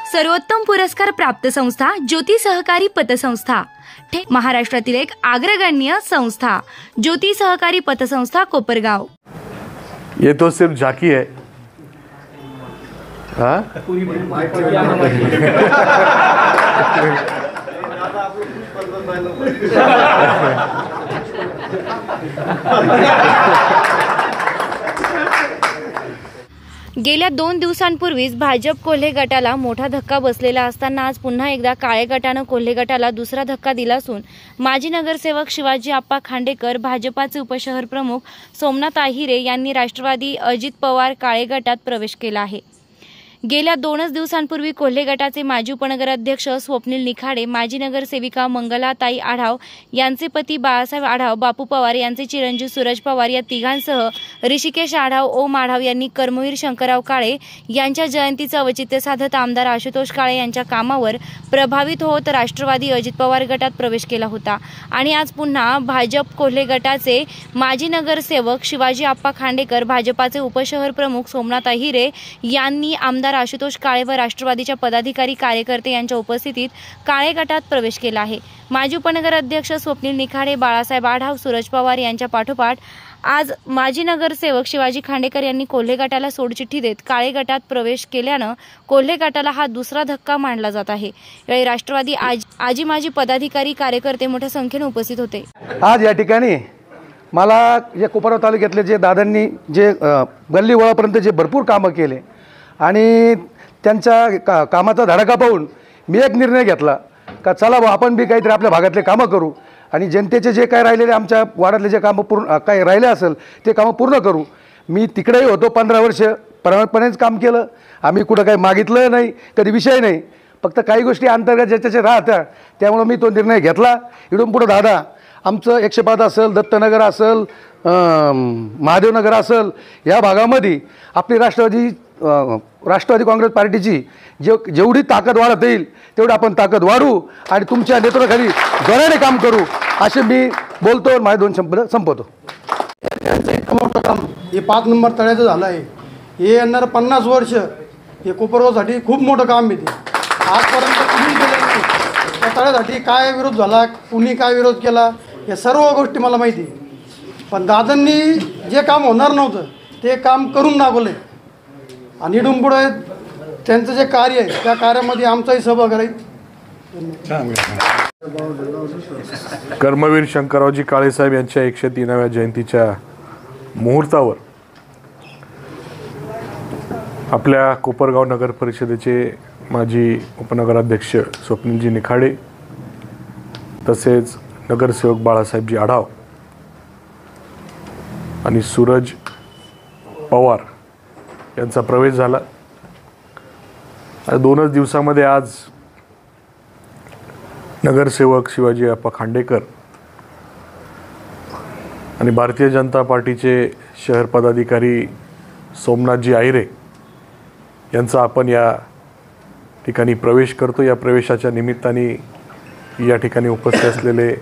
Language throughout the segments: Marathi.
सर्वोत्तम पुरस्कार प्राप्त संस्था ज्योती सहकारी पतसंस्था, महाराष्ट्रातील एक अग्रगण्य संस्था ज्योती सहकारी पतसंस्था कोपरगाव। ये तो सिर्फ झांकी है। हाँ गेल्या 2 दिवसांपूर्वीच भाजप कोल्हे गटाला मोठा धक्का बसलेला असताना आज पुन्हा एकदा काळे गटानं कोल्हे गटाला दुसरा धक्का दिला असून माजी नगरसेवक शिवाजी आप्पा खांडेकर, भाजपाचे उपशहर प्रमुख सोमनाथ आहिरे यांनी राष्ट्रवादी अजित पवार काळे गटात प्रवेश केला आहे। गेल्या 2 दिवसांपूर्वी कोल्हे गटाचे माजी उपनगराध्यक्ष स्वप्नील निखाडे, माजी नगरसेविका मंगलाताई आढाव यांचे पती बाळासाहेब आढाव, बापू पवार यांचे चिरंजीव सूरज पवार या तिघांसह ऋषिकेश आढाव, ओम आढाव यांनी कर्मवीर शंकरराव काळे यांच्या जयंतीचं औचित्य साधत आमदार आशुतोष काळे यांच्या कामावर प्रभावित होत राष्ट्रवादी अजित पवार गटात प्रवेश केला होता आणि आज पुन्हा भाजप कोल्हे गटाचे माजी नगरसेवक शिवाजी आप्पा खांडेकर, भाजपाचे उपशहर प्रमुख सोमनाथ आहिरे यांनी आमदार आशुतोष काळे व राष्ट्रवादीच्या पदाधिकारी कार्यकर्ते यांच्या उपस्थितीत काळे गटात प्रवेश केला आहे। माजी उपनगराध्यक्ष स्वप्नील निखाडे, बाळासाहेब आढाव, सूरज पवार यांच्या पाठोपाठ आज माजी नगरसेवक शिवाजी खांडेकर यांनी कोल्हे गटाला सोडचिठ्ठी देत काळे गटात प्रवेश केल्यानं कोल्हे गटाला हा दुसरा धक्का मानला जात आहे। यावेळी राष्ट्रवादी आजी माजी पदाधिकारी कार्यकर्ते मोठ्या संख्येने उपस्थित होते। आज या ठिकाणी मला जे कोपरगाव तालुक्यातले जे दादांनी जे गल्ली वळापर्यंत जे भरपूर कामं केले आणि त्यांच्या कामाचा धडाका पाहून मी एक निर्णय घेतला का चला बा आपण बी काहीतरी आपल्या भागातले कामं करू आणि जनतेचे जे काय राहिलेले आमच्या वार्डातले जे कामं पूर्ण काय राहिले असेल ते कामं पूर्ण करू। मी तिकडेही होतो 15 वर्ष, प्रामाणिकपणेच काम केलं। आम्ही कुठं काही मागितलं नाही, कधी विषय नाही, फक्त काही गोष्टी अंतर्गत ज्याच्या राहत्या त्यामुळे मी तो निर्णय घेतला। इकडून पुढं दादा आमचं 105 असेल, दत्तनगर असेल, महादेवनगर असेल, या भागामध्ये आपली राष्ट्रवादी काँग्रेस पार्टीची जेवढी ताकद वाढत येईल तेवढी आपण ताकद वाढू आणि तुमच्या नेतृत्वाखाली जोराने काम करू असे मी बोलतो। माझे 2 शब्द संपवतो। त्यांचं मोठं काम हे 5 नंबर तळ्याचं झालं आहे। हे येणार 50 वर्ष हे कोपरगावसाठी खूप मोठं काम आहे। ते आजपर्यंत कुणी केलं नाही। त्या तळ्यासाठी काय विरोध झाला, कुणी काय विरोध केला, या सर्व गोष्टी मला माहिती आहे। पण दादांनी जे काम होणार नव्हतं ते काम करून दाखवले आणि इथून पुढे त्यांचं जे कार्य आहे त्या कार्यामध्ये आमचाही सहभाग राहील। कर्मवीर शंकररावजी काळेसाहेब यांच्या 103व्या जयंतीच्या मुहूर्तावर आपल्या कोपरगाव नगर परिषदेचे माजी उपनगराध्यक्ष स्वप्नीलजी निखाडे तसेच नगरसेवक बाळासाहेबजी आढाव आणि सूरज पवार यांचा प्रवेश झाला। 2च दिवसामध्ये आज नगरसेवक शिवाजी आप्पा खांडेकर आणि भारतीय जनता पार्टीचे शहर पदाधिकारी सोमनाथजी आहिरे यांचा आपण या ठिकाणी प्रवेश करतो। या प्रवेशाच्या निमित्ताने या ठिकाणी उपस्थित असलेले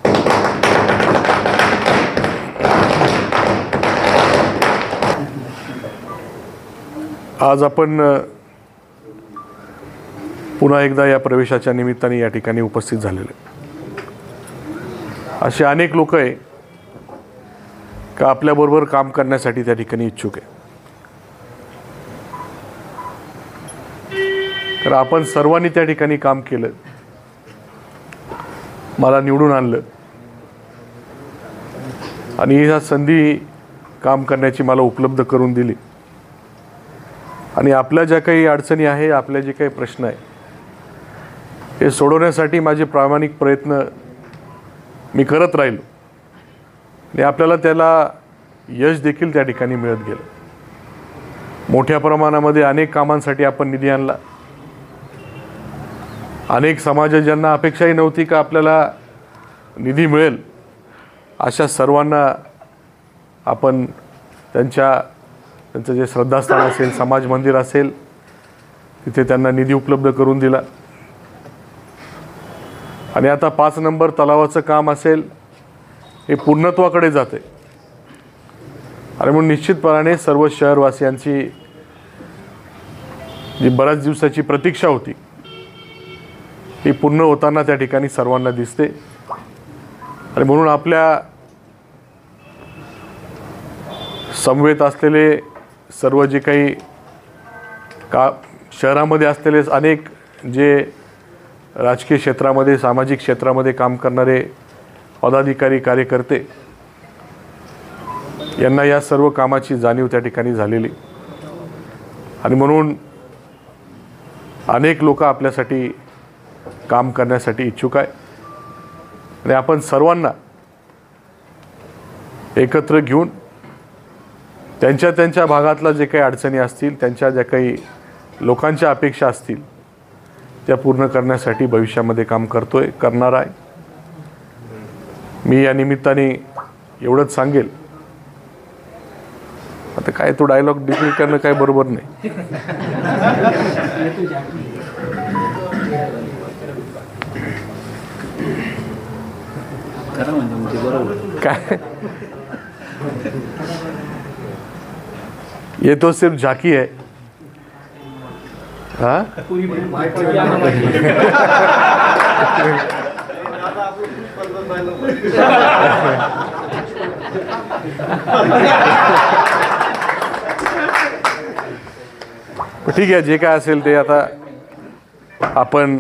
आज आपण पुन्हा एकदा या प्रवेशाच्या निमित्ताने या ठिकाणी उपस्थित झालेले असे अनेक लोक आहे का आपल्याबरोबर काम करण्यासाठी त्या ठिकाणी इच्छुक आहे। तर आपण सर्वांनी त्या ठिकाणी काम केलं, मला निवडून आणलं आणि ही संधी काम करण्याची मला उपलब्ध करून दिली आणि आपल्या ज्या काही अडचणी आहे, आपले जे काही प्रश्न आहे हे सोडवण्यासाठी माझे प्रामाणिक प्रयत्न मी करत राहिलो आणि आपल्याला त्याला यश देखील त्या ठिकाणी मिळत गेलं। मोठ्या प्रमाणामध्ये अनेक कामांसाठी आपण निधी आणला। अनेक समाज ज्यांना अपेक्षाही नव्हती का आपल्याला निधी मिळेल अशा सर्वांना आपण त्यांचं जे श्रद्धास्थान असेल, समाज मंदिर असेल, तिथे त्यांना निधी उपलब्ध करून दिला आणि आता 5 नंबर तलावाचं काम असेल हे पूर्णत्वाकडे जाते आणि म्हणून निश्चितपणाने सर्व शहरवासियांची जी बऱ्याच दिवसाची प्रतीक्षा होती ती पूर्ण होताना त्या ठिकाणी सर्वांना दिसते। आणि म्हणून आपल्या समवेत असलेले सर्व जे काही शहरामध्ये असलेले अनेक जे राजकीय क्षेत्रामध्ये सामाजिक क्षेत्रामध्ये काम करणारे पदाधिकारी कार्यकर्ते यांना या सर्व कामाची जाणीव त्या ठिकाणी झालेली आणि म्हणून अनेक लोक आपल्यासाठी काम करण्यासाठी इच्छुक आहे आणि आपण सर्वांना एकत्र घेऊन त्यांच्या भागातला जे काही अडचणी असतील त्यांच्या ज्या काही लोकांच्या अपेक्षा असतील त्या पूर्ण करण्यासाठी भविष्यामध्ये काम करणार आहे। मी या निमित्ताने एवढंच सांगेल, आता काय तो डायलॉग डिलीट करणं काय बरोबर नाही। काय ये तो सिर्फ झांकी है। हाँ ठीक आहे, जे काय असेल ते आता आपण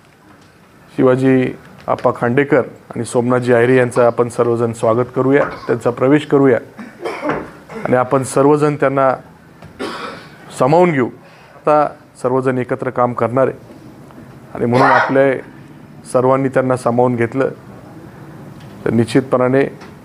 शिवाजी आप्पा खांडेकर आणि सोमनाथजी आहिरे यांचं आपण सर्वजण स्वागत करूया, त्यांचा प्रवेश करूया आणि आपण सर्वजण त्यांना सामावून घेऊ। आता सर्वजण एकत्र काम करणार आहे आणि म्हणून आपल्या सर्वांनी त्यांना सामावून घेतलं तर निश्चितपणाने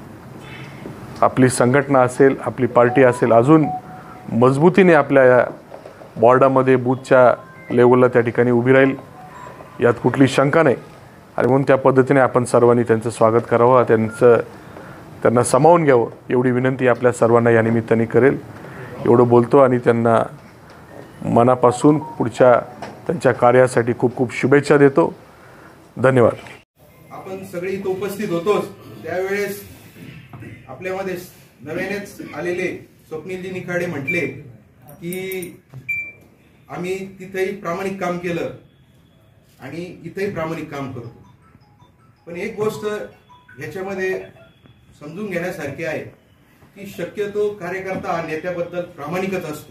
आपली संघटना असेल, आपली पार्टी असेल, अजून मजबूतीने आपल्या या बॉर्डामध्ये बूथच्या लेवलला त्या ठिकाणी उभी राहील, यात कुठली शंका नाही। आणि म्हणून त्या पद्धतीने आपण सर्वांनी त्यांचं स्वागत करावं, त्यांना सामावून घ्यावं एवढी विनंती आपल्या सर्वांना या निमित्ताने करेल। एवढं बोलतो आणि त्यांना मनापासून पुढच्या त्यांच्या कार्यासाठी खूप खूप शुभेच्छा देतो। धन्यवाद। आपण सगळे इथं उपस्थित होतोच त्यावेळेस आपल्यामध्ये नव्यानेच आलेले स्वप्नीलजी निखाडे म्हटले की आम्ही तिथेही प्रामाणिक काम केलं आणि इथेही प्रामाणिक काम करतो। पण एक गोष्ट ह्याच्यामध्ये समजून घेण्यासारखी आहे की शक्यतो कार्यकर्ता हा नेत्याबद्दल प्रामाणिकच असतो,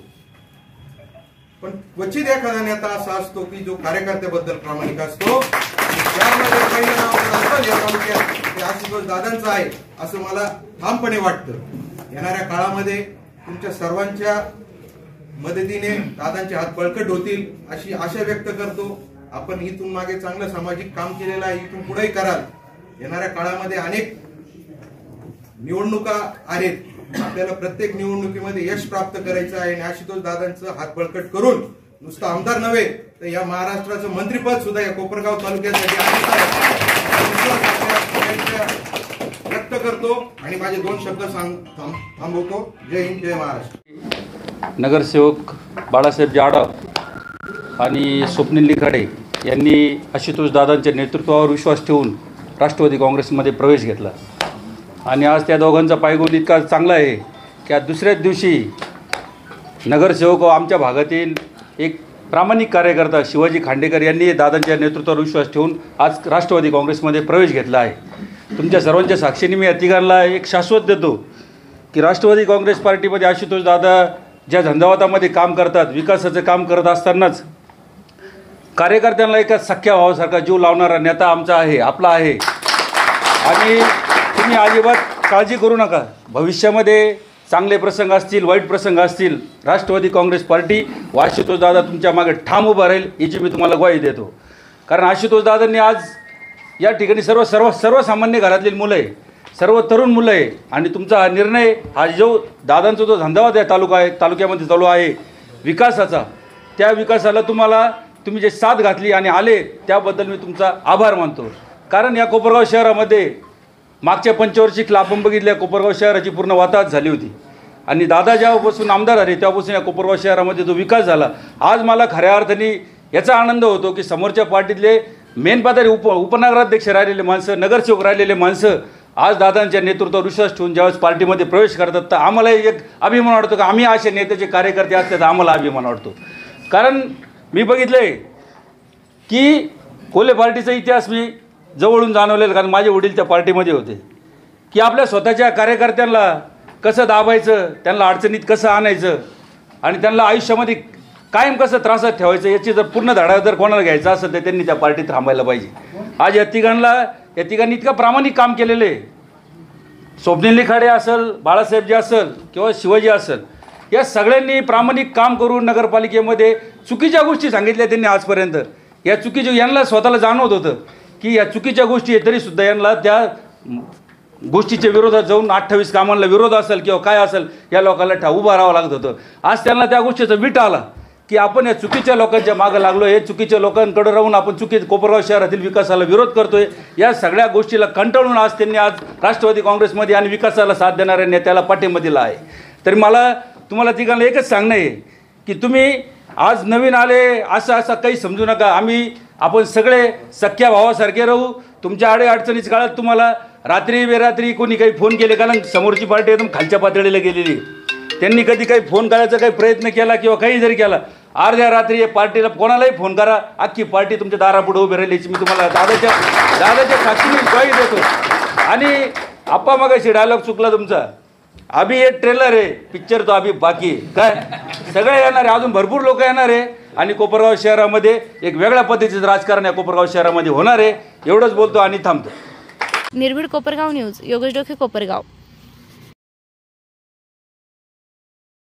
पण क्वचित एखादा नेता असा असतो की जो कार्यकर्त्याबद्दल प्रामाणिक असतो। त्यामध्ये पहिलं नाव असतं या तालुक्यात ते आशुतोष दादांचं आहे असं मला ठामपणे वाटतं। येणाऱ्या काळामध्ये तुमच्या सर्वांच्या मदतीने दादांचे हात बळकट होतील अशी आशा व्यक्त करतो। आपण इथून मागे चांगलं सामाजिक काम केलेलं आहे, इथून पुढेही कराल। येणाऱ्या काळामध्ये अनेक निवडणुका आहेत, आपल्याला प्रत्येक निवडणुकीमध्ये यश प्राप्त करायचं आहे आणि आशुतोष दादांचं हात बळकट करून नुसतं आमदार नव्हे तर या महाराष्ट्राचं मंत्रिपद सुद्धा या कोपरगाव तालुक्यासाठी व्यक्त करतो आणि माझे 2 शब्द थांबवतो। जय हिंद, जय महाराष्ट्र। नगरसेवक बाळासाहेब जाडव आणि स्वप्नील निखाडे यांनी आशुतोष दादांच्या नेतृत्वावर विश्वास ठेवून राष्ट्रवादी काँग्रेसमध्ये प्रवेश घेतला आणि आज त्या दोघांचा पायगुण इतका चांगला आहे की आज दुसऱ्याच दिवशी नगरसेवक आमच्या भागातील एक प्रामाणिक कार्यकर्ता शिवाजी खांडेकर यांनी दादांच्या नेतृत्वावर विश्वास ठेवून आज राष्ट्रवादी काँग्रेसमध्ये प्रवेश घेतला आहे। तुमच्या सर्वांच्या साक्षीने मी या तिघांना एक शाश्वत देतो की राष्ट्रवादी काँग्रेस पार्टीमध्ये आशुतोष दादा ज्या झंझावातामध्ये काम करतात, विकासाचं काम करत असतानाच कार्यकर्त्यांना एका सख्या भावासारखा जीव लावणारा नेता आमचा आहे, आपला आहे। आणि तुम्ही अजिबात काळजी करू नका, भविष्यामध्ये चांगले प्रसंग असतील, वाईट प्रसंग असतील, राष्ट्रवादी काँग्रेस पार्टी व आशुतोष दादा तुमच्या मागे ठाम उभा राहील याची मी तुम्हाला ग्वाही देतो। कारण आशुतोष दादांनी आज या ठिकाणी सर्वसामान्य घरातली मुलं आहे, सर्व तरुण मुलं आहे आणि तुमचा हा निर्णय, हा जो दादांचा जो झंझावात आहे तालुक्यामध्ये चालू आहे विकासाचा, त्या विकासाला तुम्ही जे साथ घातली आणि आले त्याबद्दल मी तुमचा आभार मानतो। कारण या कोपरगाव शहरामध्ये मागच्या पंचवार्षिक आपण बघितल्या कोपरगाव शहराची पूर्ण वाताहत झाली होती आणि दादा जेव्हापासून आमदार झाले तेव्हापासून या कोपरगाव शहरामध्ये जो विकास झाला, आज मला खऱ्या अर्थाने याचा आनंद होतो की समोरच्या पार्टीतले मेन पातळी उपनगराध्यक्ष राहिलेले माणसं, नगरसेवक राहिलेले माणसं आज दादांच्या नेतृत्वावर विश्वास ठेवून ज्यावेळेस पार्टीमध्ये प्रवेश करतात तर आम्हाला एक अभिमान वाटतो की आम्ही असे नेत्याचे कार्यकर्ते असले तर आम्हाला अभिमान वाटतो। कारण मी बघितलं की कोल्हे पार्टीचा इतिहास मी जवळून जाणवलेला, कारण माझे वडील त्या पार्टीमध्ये होते, की आपल्या स्वतःच्या कार्यकर्त्यांना कसं दाबायचं, त्यांना अडचणीत कसं आणायचं आणि त्यांना आयुष्यामध्ये कायम कसं त्रासात ठेवायचं याची जर पूर्ण धडा जर कोणाला घ्यायचा असेल तर त्यांनी त्या पार्टीत थांबायला पाहिजे. आज या तिघांनी इतकं प्रामाणिक काम केलेलं आहे. स्वप्नील लिखाडे असेल, बाळासाहेबजी असेल किंवा शिवाजी असेल, या सगळ्यांनी प्रामाणिक काम करून नगरपालिकेमध्ये चुकीच्या गोष्टी सांगितल्या त्यांनी आजपर्यंत. या चुकीच्या यांना स्वतःला जाणवत होतं की या चुकीच्या गोष्टी आहे, तरीसुद्धा यांना त्या गोष्टीच्या विरोधात जाऊन 28 कामांना विरोध असेल किंवा काय असेल या लोकांना उभं राहावं लागत होतं. आज त्यांना त्या गोष्टीचा विट आला की आपण या चुकीच्या लोकांच्या मागं लागलो, हे चुकीच्या लोकांकडे राहून आपण कोपरगाव शहरातील विकासाला विरोध करतोय. या सगळ्या गोष्टीला कंटाळून आज त्यांनी राष्ट्रवादी काँग्रेसमध्ये आणि विकासाला साथ देणाऱ्या नेत्याला पाठिंबा दिला आहे. तर मला तुम्हाला तिघांना एकच सांगणं आहे की तुम्ही आज नवीन आले असं काही समजू नका. आपण सगळे सख्या भावासारखे राहू. तुमच्या अडचणीच्या काळात तुम्हाला रात्री बेरात्री कोणी काही फोन केले, कारण समोरची पार्टी एकदम खालच्या पातळीला गेलेली, त्यांनी कधी काही फोन करायचा काही प्रयत्न केला किंवा काही जरी केला, अर्ध्या रात्री या पार्टीला कोणालाही फोन करा, अख्खी पार्टी तुमच्या दारापुढे उभी राहिल्याची मी तुम्हाला दादाच्या साक्षीने ग्वाही देतो. आणि आप्पा मगाशी डायलॉग चुकला तुमचा, अभि एक ट्रेलर आहे, पिक्चर तो अभि बाकी काय, सगळे येणार आहे, अजून भरपूर लोक येणार आहे आणि कोपरगाव शहरामध्ये एक वेगळ्या पद्धतीचं राजकारण या कोपरगाव शहरामध्ये होणार आहे. एवढंच बोलतो आणि थांबतो. निर्भीड कोपरगाव न्यूज, योगेश डोके, कोपरगाव.